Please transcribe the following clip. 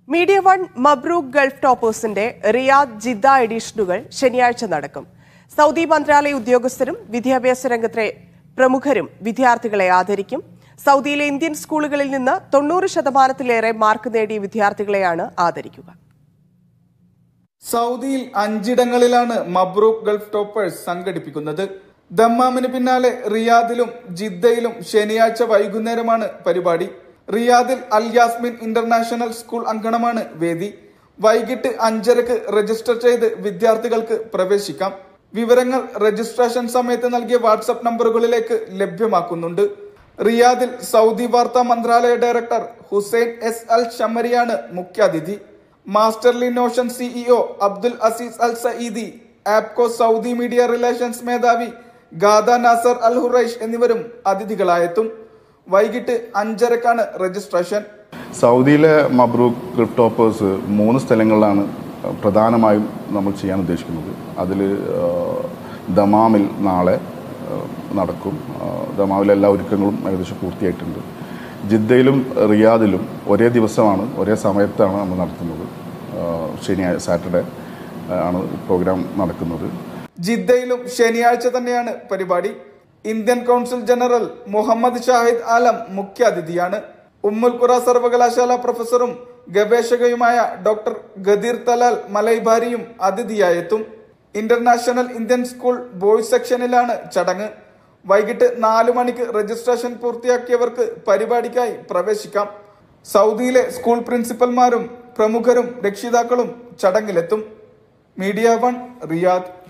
Media one മബ്രൂക്ക് Gulf ടോപ്പേഴ്സിന്റെ Riyadh Jeddah എഡിഷനുകൾ ശനിയാഴ്ച നടക്കും. സൗദി മന്ത്രാലയ ഉദ്യോഗസ്ഥരും വിദ്യാഭ്യാസ രംഗത്തെ പ്രമുഖരും വിദ്യാർത്ഥികളെ ആദരിക്കും. സൗദിയിലെ ഇന്ത്യൻ സ്കൂളുകളിൽ നിന്ന് 90% മാർക്ക് നേടിയ വിദ്യാർത്ഥികളെയാണ് ആദരിക്കുക. സൗദിയിൽ 5 ഇടങ്ങളിലാണ് മബ്രൂക്ക് ഗൾഫ് ടോപ്പേഴ്സ് സംഘടിപ്പിക്കുന്നത്. ദമ്മാമിന് പിന്നാലെ റിയാദിലും ജിദ്ദയിലും ശനിയാഴ്ച വൈകുന്നേരമാണ് പരിപാടി. റിയാദിൽ അൽ യാസ്മിൻ ഇന്റർനാഷണൽ സ്കൂൾ അങ്കണമാണ് വേദി. വൈകിട്ട് 5:30 രജിസ്റ്റർ ചെയ്ത് വിദ്യാർത്ഥികൾക്ക് പ്രവേശിക്കാം. വിവരങ്ങൾ രജിസ്ട്രേഷൻ സമയത്ത് നൽകിയ വാട്സ്ആപ്പ് നമ്പറുകളിലേക്ക് ലഭ്യമാക്കുന്നുണ്ട്. റിയാദിൽ സൗദി വാർത്താ മന്ത്രാലയ ഡയറക്ടർ ഹുസൈൻ എസ് അൽ ഷമരിയാണ് മുഖ്യാതിഥി. Masterly Notion CEO Abdul Aziz Al Saeedi, APCO Saudi media relations മേധാവി ഗാദ നാസർ അൽ ഹുറൈഷ് എന്നിവരും അതിഥികളായെത്തും. വൈകിട്ട് 5:30 രജിസ്ട്രേഷൻ. സൗദിയിലെ മബ്രൂക്ക് ഗൾഫ് ടോപ്പേഴ്സ് 3 സ്ഥലങ്ങളിലാണ് പ്രധാനമായും നമ്മൾ ചെയ്യാൻ ഉദ്ദേശിക്കുന്നത്. അതിൽ ദമാമിൽ നാളെ നടക്കും. ദമാമിലെ എല്ലാ ഒരുക്കങ്ങളും ഏകദേശം പൂർത്തിയായിട്ടുണ്ട്. ജിദ്ദയിലും റിയാദിലും ഒരേ ദിവസമാണ്, ഒരേ സമയത്താണ് നമ്മൾ നടത്തുന്നത്. സാറ്റർഡേ ആണ് പ്രോഗ്രാം നടക്കുന്നത്. ജിദ്ദയിലും ശനിയാഴ്ച തന്നെയാണ് പരിപാടി. Indian council general Mohammed Shahid Alam മുഖ്യാതിഥിയാണ്. ഉമ്മുൽ ഖുറ സർവകലാശാല പ്രൊഫസറും ഗവേഷകയുമായ ഡോക്ടർ ഗദീർ തലാൽ മലൈബാരിയും അതിഥിയായെത്തും. ഇന്റർനാഷണൽ ഇന്ത്യൻ സ്കൂൾ ബോയ്സ് സെക്ഷനിലാണ് ചടങ്ങ്. വൈകിട്ട് 4 മണിക്ക് രജിസ്ട്രേഷൻ പൂർത്തിയാക്കിയവർക്ക് പരിപാടിക്കായി പ്രവേശിക്കാം. സൗദിയിലെ സ്കൂൾ പ്രിൻസിപ്പൽമാരും പ്രമുഖരും രക്ഷിതാക്കളും ചടങ്ങിലെത്തും. Media one, Riyadh.